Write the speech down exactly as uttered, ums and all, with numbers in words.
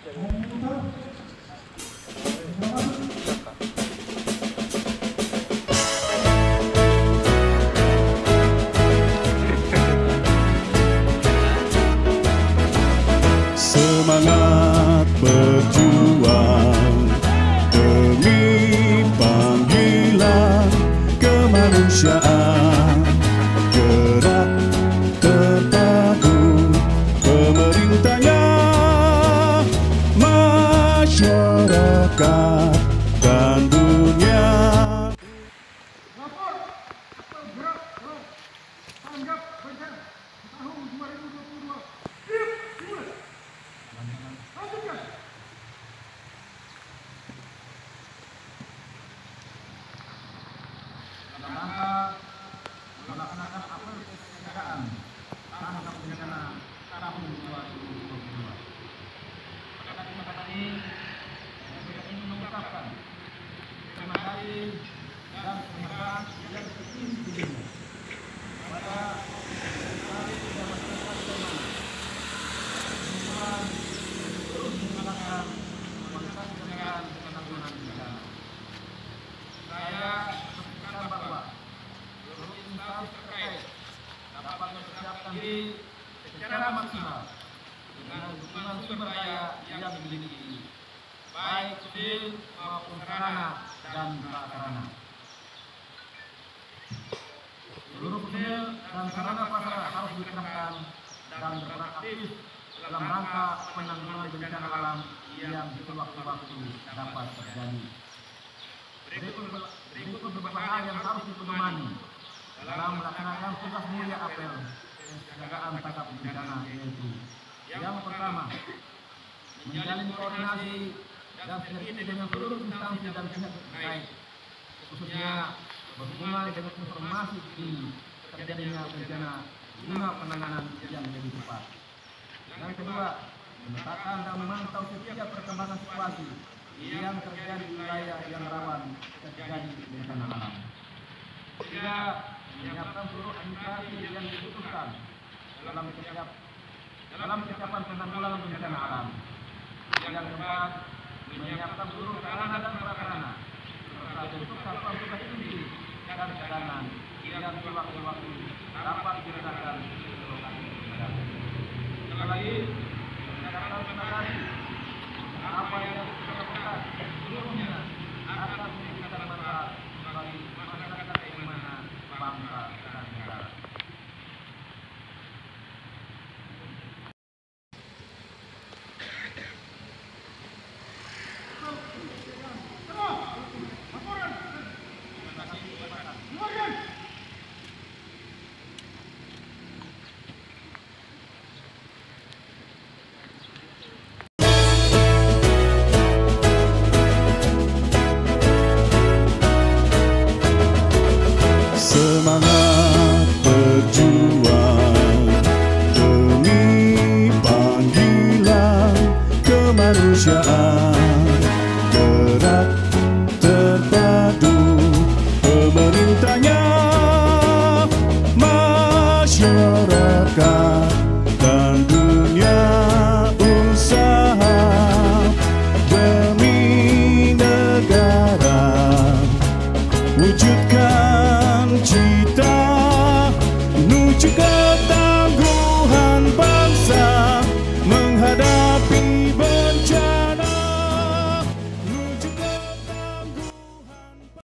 Semangat berjuang demi panggilan kemanusiaan, gerak terpadu pemerintahnya, masyarakat dan dunia. Lapor bergerak tanggap bencana tahun dua ribu dua puluh dua. Siap, dimulai. Lanjutkan. Dalam rangka melaksanakan apel kesiagaan tanggap bencana tahun dua ribu dua puluh dua. Pada kesempatan ini, saya ingin mengucapkan terima kasih dan penghargaan yang setinggi-tingginya kepada hari dan masyarakat Jerman terus menggunakan kualitas kebijakan penanggulangan bencana. Saya berpesan bahwa seluruh instansi terkait dapat mempersiapkan diri secara maksimal dengan dukungan sumber daya yang dimiliki, baik sipil maupun sarana dan prasarana. Seluruh personil dan sarana prasarana harus dikerahkan dan berperan aktif dalam rangka penanggulangan bencana alam yang sewaktu-waktu dapat terjadi. Berikut, berikut beberapa hal yang harus dipedomani dalam melaksanakan tugas mulia apel kesiagaan tanggap bencana, yaitu yang pertama, menjalin koordinasi dan sinergi dengan seluruh instansi dan pihak terkait, khususnya berhubungan dengan informasi dini terjadinya bencana guna penanganan yang lebih cepat. Yang kedua, memetakan dan memantau setiap perkembangan situasi yang terjadi di wilayah yang rawan terjadi bencana alam. Ketiga, menyiapkan seluruh administrasi yang dibutuhkan dalam kesiap dalam kesiapan penanggulangan bencana alam. Yang keempat, menyiapkan seluruh sarana dan prasarana serta bentuk satuan tugas inti dan cadangan yang sewaktu-waktu dapat digunakan di lokasi bencana. Sekali lagi, mencatatkan terima kasih apa yang kita lakukan seluruhnya atas memberikan manfaat bagi masyarakat yang mana bangsa dan negara. Semangat berjuang demi panggilan kemanusiaan, gerak